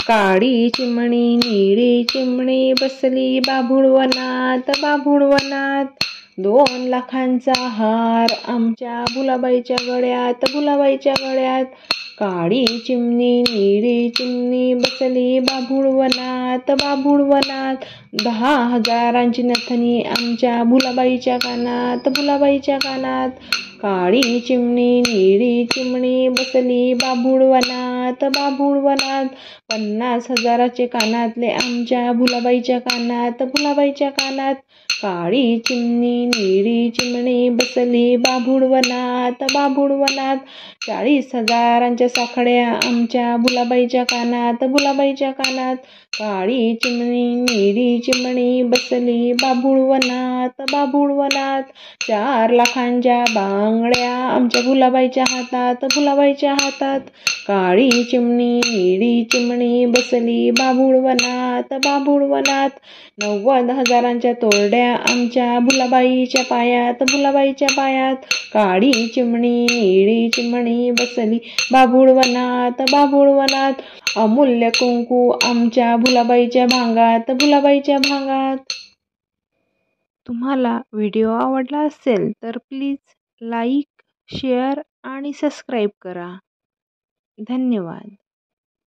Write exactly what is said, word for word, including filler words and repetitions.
काळी चिमणी निळी चिमणी बसली बाभुळवनात बाभुळवनात। दोन लाखांचा हार आमच्या भुलाबाईच्या गळ्यात भुलाबाईच्या गळ्यात। काळी चिमणी निळी चिमणी बसली बाभुळवनात बाभुळवनात। दहा हजारांची नथनी आमच्या भुलाबाईच्या कानात भुलाबाईच्या कानात। काळी चिमणी निळी चिमणी बसली बाभुळवनात बाभुळवनात। पन्नास हजाराचे कानातले आमच्या भुलाबाईच्या कानात भुलाबाईच्या कानात। काळी चिमणी निळी चिमणी बसली बाभुळवनात बाभुळवनात। चाळीस हजारांच्या साखळ्या आमच्या भुलाबाईच्या कानात भुलाबाईच्या कानात। काळी चिमणी निळी चिमणी बसली बाभुळवनात बाभुळवनात। चार लाखांच्या बांगड्या आमच्या भुलाबाईच्या हातात भुलाबाईच्या हातात। काळी चिमणी निळी चिमणी बसली बाभुळवनात बाभुळवनात। नव्वद हजारांच्या तोरड्या आमच्या भुलाबाईच्या पायात भुलाबाईच्या पायात। काळी चिमणी निळी चिमणी बसली बाभुळवनात बाभुळवनात। अमूल्य कुंकू आमच्या भुलाबाईच्या भांगात भुलाबाईच्या भांगात। तुम्हाला व्हिडिओ आवडला असेल तर प्लीज लाईक शेअर आणि सबस्क्राईब करा। धन्यवाद।